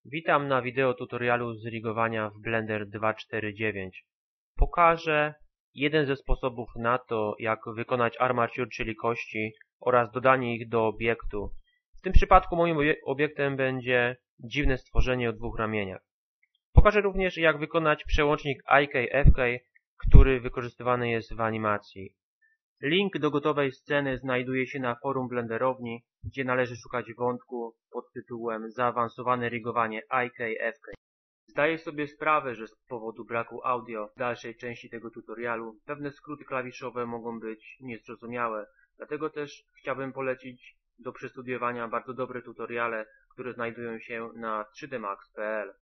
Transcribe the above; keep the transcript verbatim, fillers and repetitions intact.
Witam na wideo tutorialu z rigowania w Blender dwa cztery dziewięć. Pokażę jeden ze sposobów na to, jak wykonać armature, czyli kości, oraz dodanie ich do obiektu. W tym przypadku moim obiektem będzie dziwne stworzenie o dwóch ramieniach. Pokażę również, jak wykonać przełącznik I K F K, który wykorzystywany jest w animacji. Link do gotowej sceny znajduje się na forum Blenderowni, gdzie należy szukać wątku pod tytułem Zaawansowane rigowanie I K F K. Zdaję sobie sprawę, że z powodu braku audio w dalszej części tego tutorialu pewne skróty klawiszowe mogą być niezrozumiałe, dlatego też chciałbym polecić do przestudiowania bardzo dobre tutoriale, które znajdują się na trzy d max kropka p l.